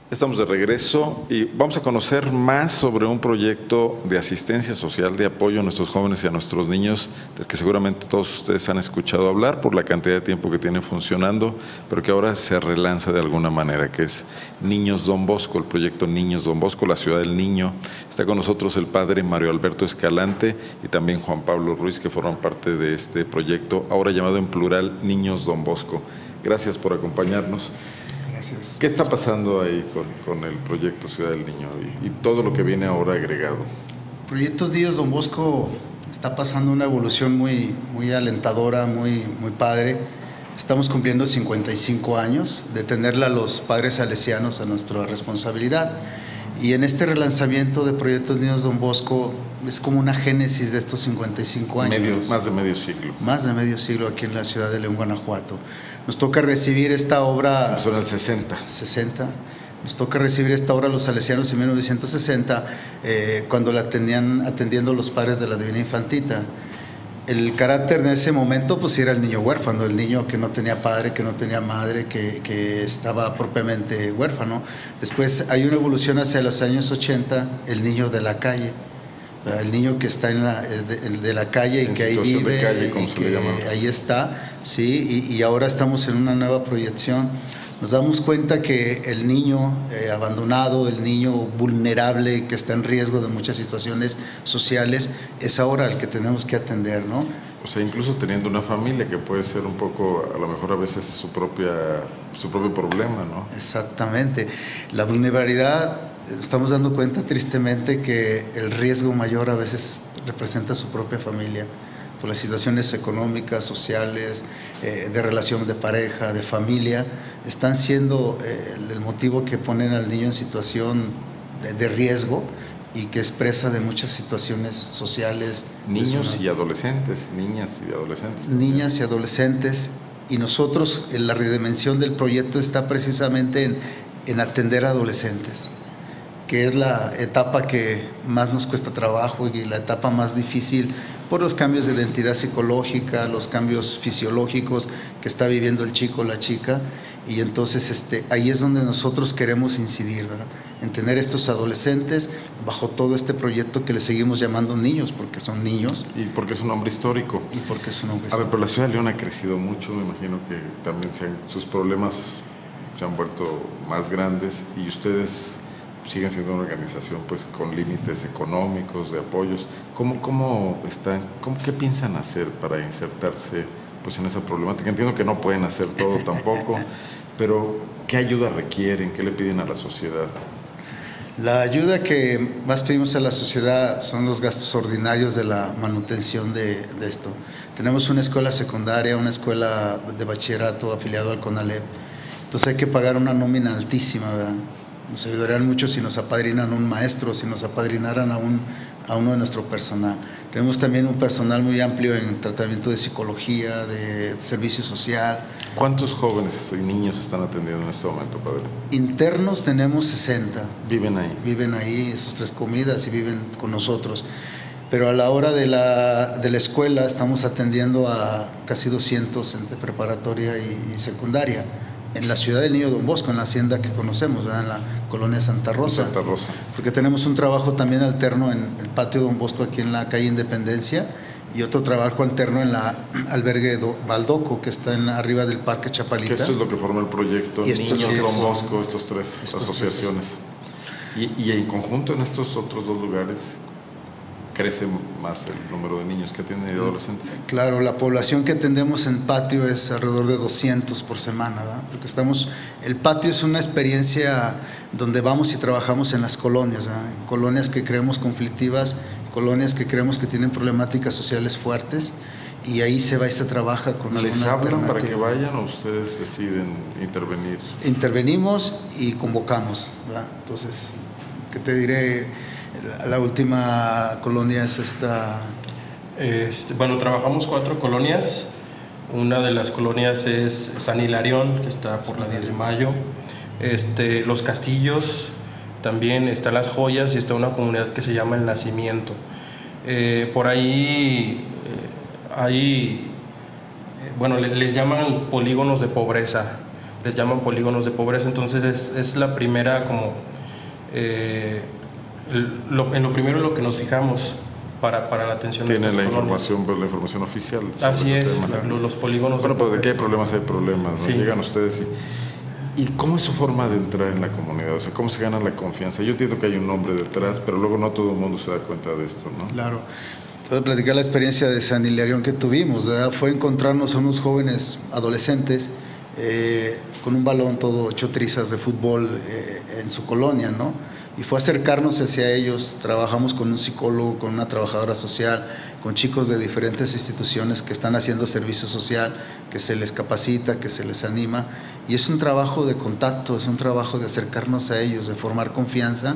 Estamos de regreso y vamos a conocer más sobre un proyecto de asistencia social, de apoyo a nuestros jóvenes y a nuestros niños, del que seguramente todos ustedes han escuchado hablar por la cantidad de tiempo que tiene funcionando, pero que ahora se relanza de alguna manera, que es Niños Don Bosco, el proyecto Niños Don Bosco, la ciudad del niño. Está con nosotros el padre Mario Alberto Escalante y también Juan Pablo Ruiz, que forman parte de este proyecto, ahora llamado en plural Niños Don Bosco. Gracias por acompañarnos. Gracias. ¿Qué está pasando ahí con el proyecto Ciudad del Niño y todo lo que viene ahora agregado? Proyectos Niños Don Bosco está pasando una evolución muy alentadora, muy padre. Estamos cumpliendo 55 años de tenerle a los padres salesianos a nuestra responsabilidad. Y en este relanzamiento de Proyectos Niños Don Bosco es como una génesis de estos 55 años. Más de medio siglo. Más de medio siglo aquí en la ciudad de León, Guanajuato. Nos toca recibir esta obra... Son el 60. 60. Nos toca recibir esta obra los salesianos en 1960, cuando la tenían atendiendo los padres de la Divina Infantita. El carácter en ese momento pues era el niño huérfano, el niño que no tenía padre, que no tenía madre, que estaba propiamente huérfano. Después hay una evolución hacia los años 80, el niño de la calle. El niño que está de la calle y que ahí vive, de calle, como se le llama. Ahí está, sí, y ahora estamos en una nueva proyección. Nos damos cuenta que el niño abandonado, el niño vulnerable, que está en riesgo de muchas situaciones sociales, es ahora el que tenemos que atender, ¿no? O sea, incluso teniendo una familia que puede ser un poco, a lo mejor a veces su propio problema, ¿no? Exactamente. La vulnerabilidad, estamos dando cuenta tristemente que el riesgo mayor a veces representa su propia familia, por las situaciones económicas, sociales, de relación de pareja, de familia, están siendo el motivo que ponen al niño en situación de riesgo y que expresa de muchas situaciones sociales. Niños y adolescentes, niñas y adolescentes. Niñas y adolescentes, y nosotros, en la redimensión del proyecto está precisamente en atender a adolescentes, que es la etapa que más nos cuesta trabajo y la etapa más difícil por los cambios de identidad psicológica, los cambios fisiológicos que está viviendo el chico o la chica, y entonces ahí es donde nosotros queremos incidir, ¿verdad? En tener estos adolescentes bajo todo este proyecto que le seguimos llamando niños, porque son niños. Y porque es un hombre histórico. Y porque es un hombre histórico. A ver, pero la ciudad de León ha crecido mucho, me imagino que también sus problemas se han vuelto más grandes y ustedes siguen siendo una organización pues con límites económicos, de apoyos. ¿Qué piensan hacer para insertarse pues en esa problemática? Entiendo que no pueden hacer todo tampoco, pero ¿qué ayuda requieren? ¿Qué le piden a la sociedad? La ayuda que más pedimos a la sociedad son los gastos ordinarios de la manutención de esto. Tenemos una escuela secundaria, una escuela de bachillerato afiliado al CONALEP, entonces hay que pagar una nómina altísima, ¿verdad? Nos ayudarían mucho si nos apadrinan un maestro, si nos apadrinaran a uno de nuestro personal. Tenemos también un personal muy amplio en tratamiento de psicología, de servicio social. ¿Cuántos jóvenes y niños están atendiendo en este momento, padre? Internos tenemos 60. ¿Viven ahí? Viven ahí, sus 3 comidas y viven con nosotros. Pero a la hora de la escuela estamos atendiendo a casi 200 entre preparatoria y secundaria. En la ciudad del Niño Don Bosco, en la hacienda que conocemos, ¿verdad? En la colonia Santa Rosa. Santa Rosa. Porque tenemos un trabajo también alterno en el patio Don Bosco, aquí en la calle Independencia, y otro trabajo alterno en la albergue Baldoco, que está arriba del Parque Chapalita. Que esto es lo que forma el proyecto Niños Don Bosco, estas tres asociaciones. Y en conjunto en estos otros 2 lugares crece más el número de niños que tienen y de adolescentes. Claro, la población que atendemos en patio es alrededor de 200 por semana, ¿verdad? Porque el patio es una experiencia donde vamos y trabajamos en las colonias, ¿verdad? En colonias que creemos conflictivas, colonias que creemos que tienen problemáticas sociales fuertes, y ahí se va y se trabaja con alguna ¿Les hablan alternativa para que vayan o ustedes deciden intervenir? Intervenimos y convocamos, ¿verdad? Entonces, ¿qué te diré? La última colonia es esta... Bueno, trabajamos 4 colonias. Una de las colonias es San Hilarión, que está por la 10 de mayo. Los Castillos, también están Las Joyas y está una comunidad que se llama El Nacimiento. Por ahí hay, bueno, les llaman polígonos de pobreza, les llaman polígonos de pobreza. Entonces es la primera como, en lo primero en lo que nos fijamos para la atención de estas Tienen colonias. la información oficial. Así es, los polígonos. Bueno, pues de que hay problemas, ¿no? Sí. Llegan ustedes ¿y cómo es su forma de entrar en la comunidad? O sea, ¿cómo se gana la confianza? Yo entiendo que hay un nombre detrás, pero luego no todo el mundo se da cuenta de esto, ¿no? Claro. Te voy a platicar la experiencia de San Hilarión que tuvimos, ¿verdad? Fue encontrarnos a unos jóvenes adolescentes con un balón todo hecho trizas de fútbol en su colonia, ¿no? Y fue acercarnos hacia ellos. Trabajamos con un psicólogo, con una trabajadora social, con chicos de diferentes instituciones que están haciendo servicio social, que se les capacita, que se les anima. Y es un trabajo de contacto, es un trabajo de acercarnos a ellos, de formar confianza.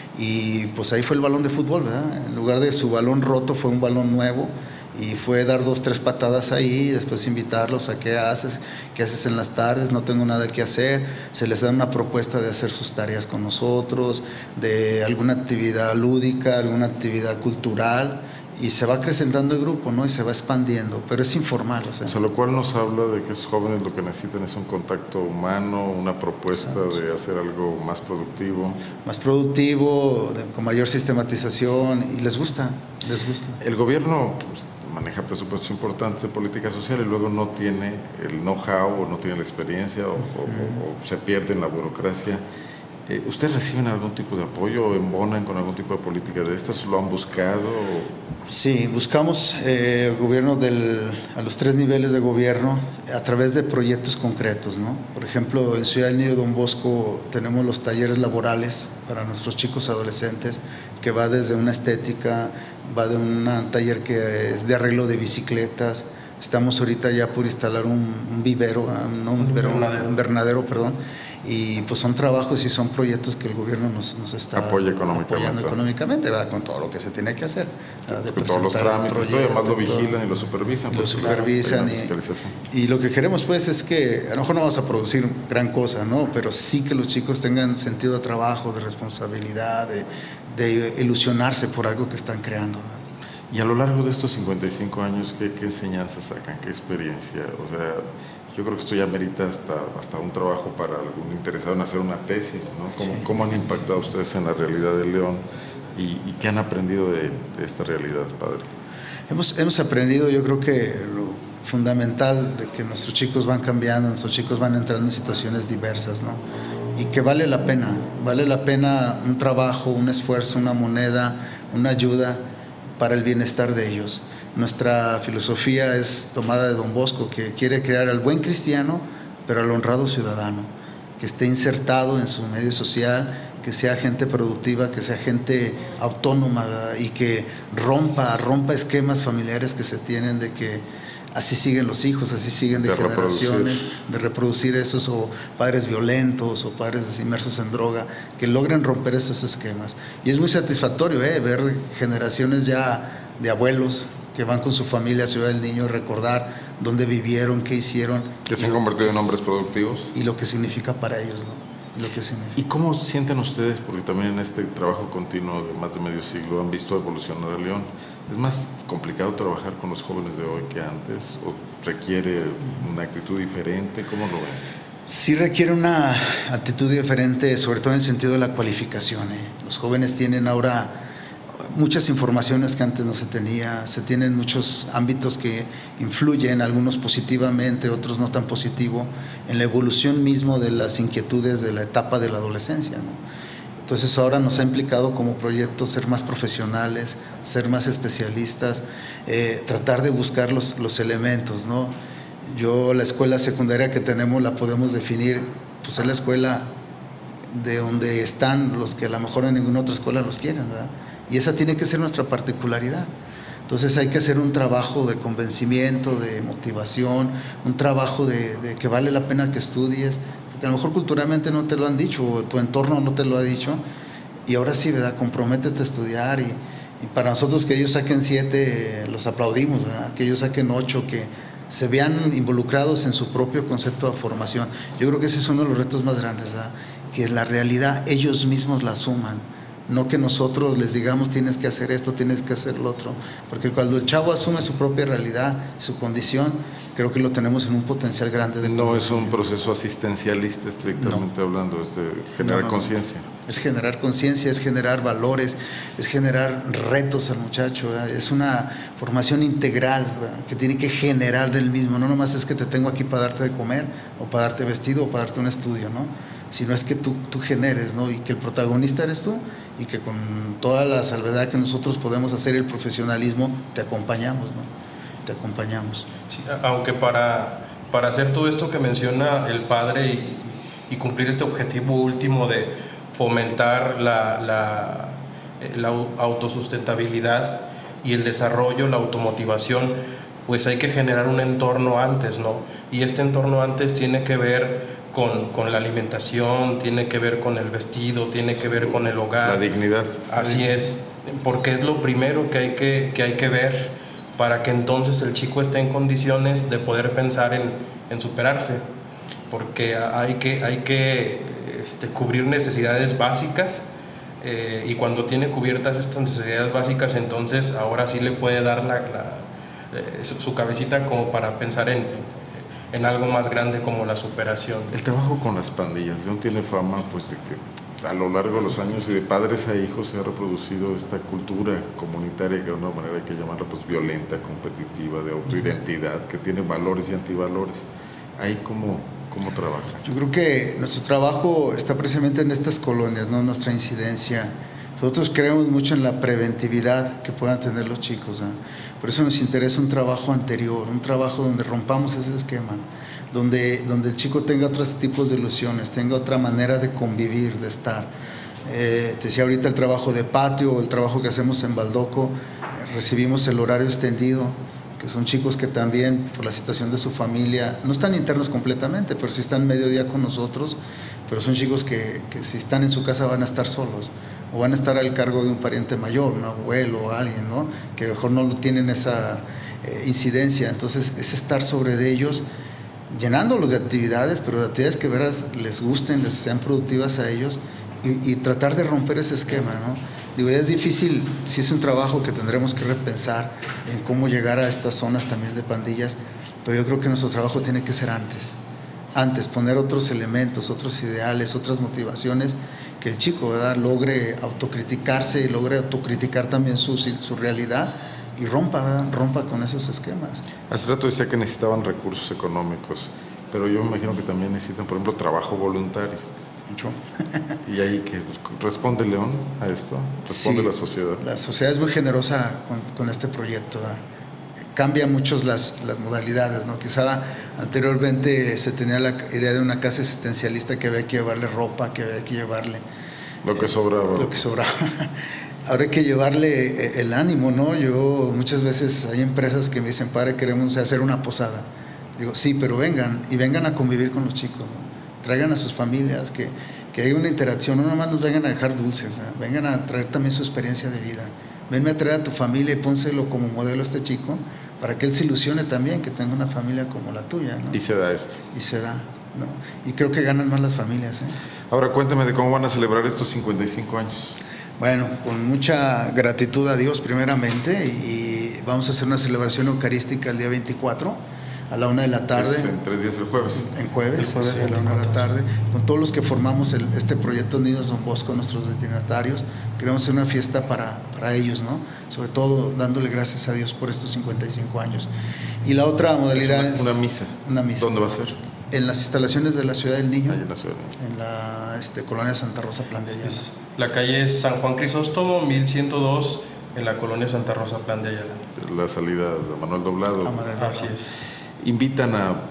Y pues ahí fue el balón de fútbol, ¿verdad? En lugar de su balón roto fue un balón nuevo. Y fue dar 2, 3 patadas ahí, después invitarlos a qué haces en las tardes, no tengo nada que hacer, se les da una propuesta de hacer sus tareas con nosotros, de alguna actividad lúdica, alguna actividad cultural, y se va acrecentando el grupo, ¿no? Y se va expandiendo, pero es informal. O sea, lo cual nos habla de que esos jóvenes lo que necesitan es un contacto humano, una propuesta de hacer algo más productivo. Más productivo, con mayor sistematización, y les gusta. El gobierno pues, maneja presupuestos importantes de política social y luego no tiene el know-how o no tiene la experiencia o se pierde en la burocracia. ¿Ustedes reciben algún tipo de apoyo o embonan con algún tipo de política de estas? ¿Lo han buscado? Sí, buscamos gobierno a los 3 niveles de gobierno a través de proyectos concretos, ¿no? Por ejemplo, en Ciudad del Niño Don Bosco tenemos los talleres laborales para nuestros chicos adolescentes, que va desde una estética, va de un taller que es de arreglo de bicicletas. Estamos ahorita ya por instalar un vivero, un invernadero, perdón. Y pues son trabajos y son proyectos que el gobierno nos está apoyando económicamente, ¿verdad? Con todo lo que se tiene que hacer, con todos los trámites, además lo vigilan y lo supervisan. Y lo que queremos pues es que a lo mejor no vamos a producir gran cosa, ¿no? Pero sí que los chicos tengan sentido de trabajo, de responsabilidad, de ilusionarse por algo que están creando, ¿verdad? Y a lo largo de estos 55 años, ¿qué enseñanzas sacan? ¿Qué experiencia? O sea, yo creo que esto ya merita hasta un trabajo para algún interesado en hacer una tesis, ¿no? ¿Cómo han impactado ustedes en la realidad de León y qué han aprendido de esta realidad, padre? Hemos aprendido, yo creo que lo fundamental de que nuestros chicos van cambiando, nuestros chicos van entrando en situaciones diversas, ¿no? Y que vale la pena un trabajo, un esfuerzo, una moneda, una ayuda para el bienestar de ellos. Nuestra filosofía es tomada de Don Bosco, que quiere crear al buen cristiano, pero al honrado ciudadano, que esté insertado en su medio social, que sea gente productiva, que sea gente autónoma, ¿verdad? Y que rompa esquemas familiares que se tienen de que así siguen los hijos, así siguen de generaciones, de reproducir esos o padres violentos o padres inmersos en droga, que logren romper esos esquemas. Y es muy satisfactorio ver generaciones ya de abuelos que van con su familia a Ciudad del Niño a recordar dónde vivieron, qué hicieron. Que se han convertido en hombres productivos. Y lo que significa para ellos, ¿no? ¿Y cómo sienten ustedes, porque también en este trabajo continuo de más de medio siglo han visto evolucionar a León? ¿Es más complicado trabajar con los jóvenes de hoy que antes? ¿O requiere una actitud diferente? ¿Cómo lo ven? Sí requiere una actitud diferente, sobre todo en el sentido de la cualificación. Los jóvenes tienen ahora muchas informaciones que antes no se tenía, se tienen muchos ámbitos que influyen, algunos positivamente, otros no tan positivo, en la evolución mismo de las inquietudes de la etapa de la adolescencia, ¿no? Entonces ahora nos ha implicado como proyecto ser más profesionales, ser más especialistas, tratar de buscar los elementos, ¿no? La escuela secundaria que tenemos la podemos definir, pues es la escuela de donde están los que a lo mejor en ninguna otra escuela los quieren, ¿verdad? Y esa tiene que ser nuestra particularidad. Entonces hay que hacer un trabajo de convencimiento, de motivación, un trabajo de que vale la pena que estudies, porque a lo mejor culturalmente no te lo han dicho, o tu entorno no te lo ha dicho, y ahora sí, ¿verdad? Comprométete a estudiar, y para nosotros que ellos saquen 7, los aplaudimos, ¿verdad? Que ellos saquen 8, que se vean involucrados en su propio concepto de formación. Yo creo que ese es uno de los retos más grandes, ¿verdad? Que la realidad ellos mismos la asuman, no que nosotros les digamos tienes que hacer esto, tienes que hacer lo otro, porque cuando el chavo asume su propia realidad, su condición, creo que lo tenemos en un potencial grande de no es un proceso asistencialista estrictamente hablando, es de generar conciencia. Es generar conciencia, es generar valores, es generar retos al muchacho, ¿verdad? Es una formación integral, ¿verdad? Que tiene que generar del mismo, no nomás es que te tengo aquí para darte de comer o para darte vestido o para darte un estudio, ¿no? Sino es que tú generes, ¿no? Y que el protagonista eres tú y que con toda la salvedad que nosotros podemos hacer el profesionalismo, te acompañamos, ¿no? Te acompañamos. Sí, aunque para hacer todo esto que menciona el padre y cumplir este objetivo último de fomentar la autosustentabilidad y el desarrollo, la automotivación, pues hay que generar un entorno antes, ¿no? Y este entorno antes tiene que ver con la alimentación, tiene que ver con el vestido, tiene que ver con el hogar. La dignidad. Así es, porque es lo primero que hay que ver para que entonces el chico esté en condiciones de poder pensar en superarse, porque hay que cubrir necesidades básicas, y cuando tiene cubiertas estas necesidades básicas, entonces ahora sí le puede dar su cabecita como para pensar en algo más grande como la superación. El trabajo con las pandillas, León tiene fama pues de que a lo largo de los años y de padres a hijos se ha reproducido esta cultura comunitaria que de una manera hay que llamarla pues violenta, competitiva, de autoidentidad, que tiene valores y antivalores. Ahí ¿cómo trabaja? Yo creo que nuestro trabajo está precisamente en estas colonias, ¿no? Nuestra incidencia. Nosotros creemos mucho en la preventividad que puedan tener los chicos, ¿no? Por eso nos interesa un trabajo anterior, un trabajo donde rompamos ese esquema, donde el chico tenga otros tipos de ilusiones, tenga otra manera de convivir, de estar. Te decía ahorita el trabajo de patio, el trabajo que hacemos en Baldoco, recibimos el horario extendido, que son chicos que también por la situación de su familia no están internos completamente, pero sí están mediodía con nosotros, pero son chicos que si están en su casa van a estar solos o van a estar al cargo de un pariente mayor, un abuelo o alguien, ¿no? Que mejor no tienen esa incidencia. Entonces es estar sobre de ellos, llenándolos de actividades, pero de actividades que veras les gusten, les sean productivas a ellos, y tratar de romper ese esquema, ¿no? Digo, es difícil, si es un trabajo que tendremos que repensar en cómo llegar a estas zonas también de pandillas, pero yo creo que nuestro trabajo tiene que ser antes poner otros elementos, otros ideales, otras motivaciones, que el chico, ¿verdad?, logre autocriticarse y logre autocriticar también su realidad y rompa con esos esquemas. Hace rato decía que necesitaban recursos económicos, pero yo me imagino que también necesitan, por ejemplo, trabajo voluntario. Mucho. ¿Y ahí qué responde León a esto? ¿Responde Sí, la sociedad? La sociedad es muy generosa con este proyecto, ¿verdad? Cambia mucho las modalidades, ¿no? Quizá anteriormente se tenía la idea de una casa existencialista que había que llevarle ropa, que había que llevarle lo que sobraba. Lo que sobraba. Ahora hay que llevarle el ánimo, ¿no? Yo muchas veces hay empresas que me dicen, padre, queremos hacer una posada. Digo, sí, pero vengan a convivir con los chicos, ¿no? Traigan a sus familias, que haya una interacción, no nomás nos vengan a dejar dulces, ¿eh? Vengan a traer también su experiencia de vida. Venme a traer a tu familia y pónselo como modelo a este chico, para que él se ilusione también, que tenga una familia como la tuya, ¿no? Y se da esto. Y se da, ¿no? Y creo que ganan más las familias, ¿eh? Ahora cuéntame de cómo van a celebrar estos 55 años. Bueno, con mucha gratitud a Dios primeramente, y vamos a hacer una celebración eucarística el día 24 a la 1 de la tarde. Es en 3 días el jueves. En jueves, sí, a la 1 de la tarde, con todos los que formamos este proyecto Niños Don Bosco, nuestros destinatarios. Queremos hacer una fiesta para ellos, ¿no? Sobre todo dándole gracias a Dios por estos 55 años. Y la otra modalidad es una misa. Una misa. ¿Dónde va a ser? En las instalaciones de la Ciudad del Niño. Ahí en la Ciudad del Niño. En la colonia Santa Rosa, Plan de Ayala. La calle es San Juan Crisóstomo, 1102, en la colonia Santa Rosa, Plan de Ayala. La salida de Manuel Doblado. Así es. Invitan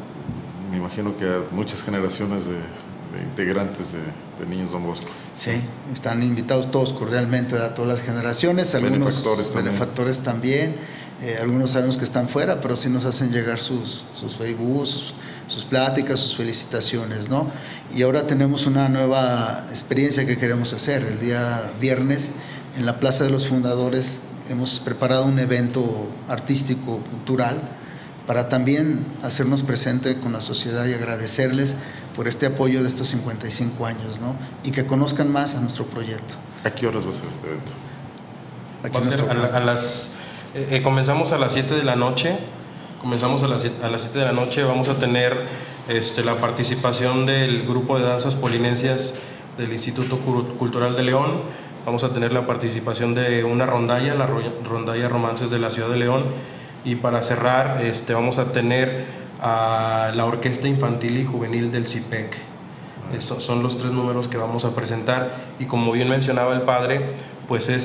me imagino que a muchas generaciones de integrantes de Niños Don Bosco. Sí, están invitados todos cordialmente a todas las generaciones, algunos benefactores también. Algunos sabemos que están fuera, pero sí nos hacen llegar sus Facebook, sus pláticas, sus felicitaciones, ¿no? Y ahora tenemos una nueva experiencia que queremos hacer. El día viernes, en la Plaza de los Fundadores, hemos preparado un evento artístico, cultural, para también hacernos presente con la sociedad y agradecerles por este apoyo de estos 55 años, ¿no? Y que conozcan más a nuestro proyecto. ¿A qué horas va a ser este evento? Va a ser comenzamos a las 7 de la noche. Comenzamos a las 7 de la noche. Vamos a tener la participación del grupo de danzas polinesias del Instituto Cultural de León. Vamos a tener la participación de una rondalla, la rondalla Romances de la Ciudad de León. Y para cerrar, vamos a tener a la Orquesta Infantil y Juvenil del CIPEC. Estos son los 3 números que vamos a presentar. Y como bien mencionaba el padre, pues es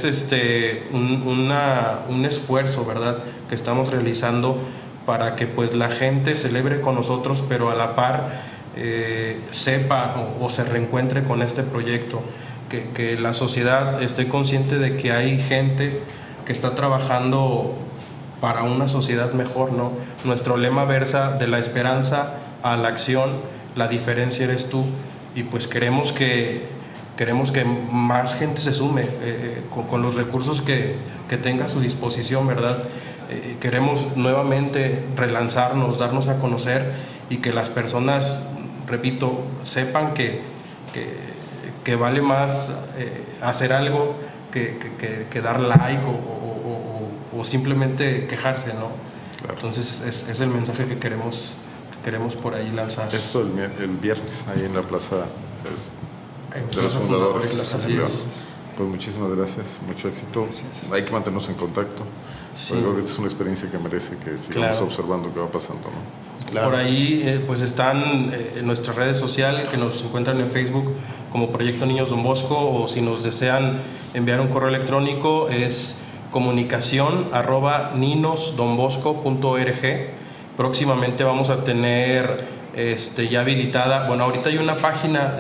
un esfuerzo, ¿verdad?, que estamos realizando para que pues la gente celebre con nosotros, pero a la par sepa o se reencuentre con este proyecto, que la sociedad esté consciente de que hay gente que está trabajando para una sociedad mejor, ¿no? Nuestro lema versa de la esperanza a la acción, la diferencia eres tú, y pues queremos que más gente se sume con los recursos que tenga a su disposición, ¿verdad? Queremos nuevamente relanzarnos, darnos a conocer y que las personas, repito, sepan que vale más hacer algo que dar like o simplemente quejarse, ¿no? Claro. Entonces es el mensaje que queremos por ahí lanzar. Esto el viernes, ahí en la plaza de los fundadores. Pues muchísimas gracias, mucho éxito. Gracias. Hay que mantenernos en contacto. Sí. Creo que esta es una experiencia que merece que sigamos observando qué va pasando, ¿no? Claro. Por ahí pues están en nuestras redes sociales, que nos encuentran en Facebook como Proyecto Niños Don Bosco, o si nos desean enviar un correo electrónico es comunicacion@ninosdonbosco.org. Próximamente vamos a tener ya habilitada, bueno, ahorita hay una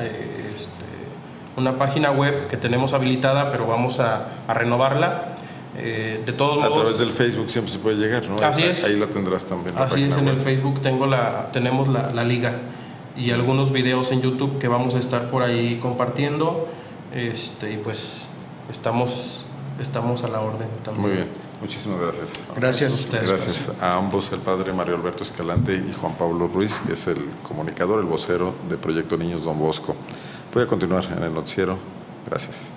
página web que tenemos habilitada, pero vamos a renovarla. De todos modos, a través del Facebook siempre se puede llegar, ¿no? Así es. Ahí la tendrás también. Así es, en el Facebook tenemos la liga y algunos videos en YouTube que vamos a estar por ahí compartiendo, y pues estamos a la orden también. Muy bien, muchísimas gracias. Gracias. Gracias a ambos, el padre Mario Alberto Escalante y Juan Pablo Ruiz, que es el comunicador, el vocero de Proyecto Niños Don Bosco. Voy a continuar en el noticiero. Gracias.